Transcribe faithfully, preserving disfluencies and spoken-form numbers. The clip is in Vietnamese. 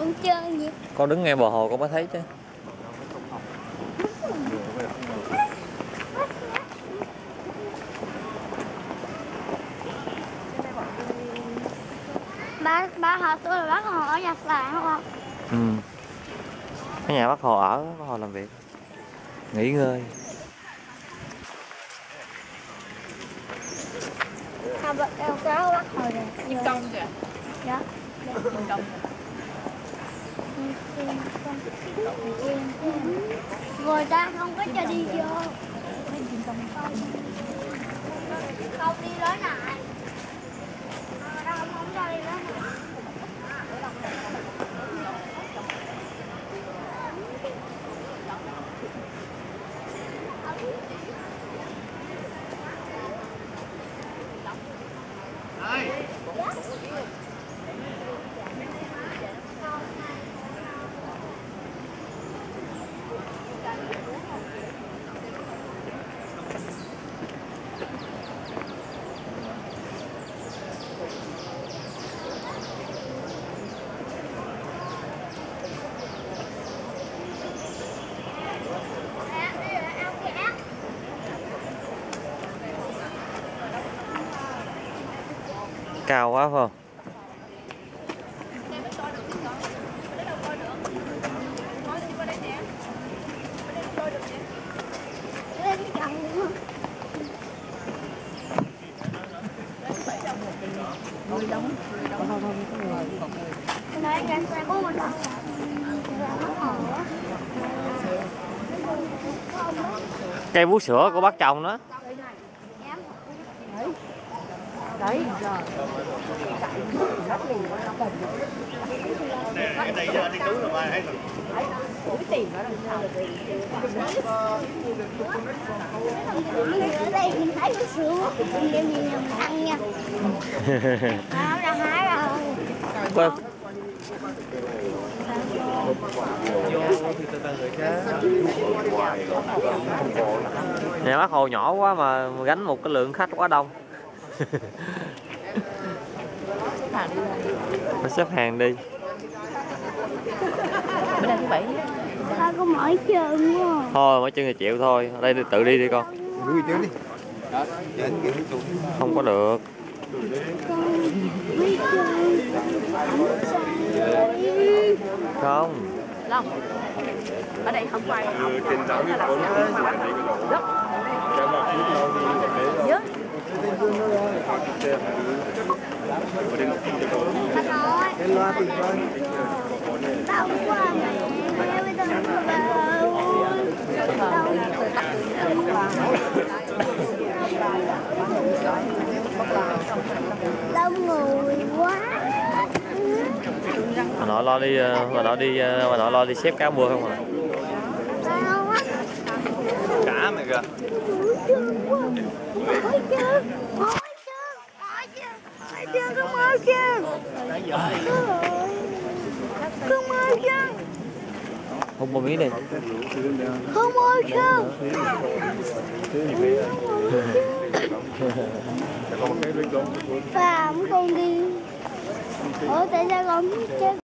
con trơn vậy? Con đứng ngay bờ hồ con mới thấy chứ. Ba ba họ tôi là bác họ ở nhà sàn không? Ừ. Cái nhà bác Hồ ở, bác Hồ làm việc, nghỉ ngơi. À, bác kéo kéo bác Hồ này. Nhân công kìa. Dạ. Nhân công. Người ta không có cho đi vô. Không đi lối này. Không không cho đi lối này. Cao quá phải không? Cây vú sữa của bác chồng đó. Đấy. Này này giờ đi cứu là ba thấy rồi. Cái tiền đó làm sao Ở đây mình thấy cái sữa mình đem đi nhầm ăn nha. Không đã hái rồi. Nhà bác Hồ nhỏ quá mà gánh một cái lượng khách quá đông. Nó xếp hàng đi. bữa nay thứ bảy. Sao có mỏi chân quá. Thôi mỏi chân thì chịu thôi. Ở đây tự đi đi con. Đuôi chứ đi. Không có được. Không. Long. Ở đây không quay. Trên đó cái con đất. Nhớ. Cái loa thì đau quá mẹ. Bây giờ đau người quá. Bà nội lo đi, bà nội đi, bà nội lo đi xếp cá mưa không à? Cá mày kìa. Mỏi chân, mỏi chân, mỏi chân, mỏi chân, có mỏi chân. Không mỏi chân. Không một miếng đi. Không mỏi chân. Phạm con đi. Ủa tại sao con chết?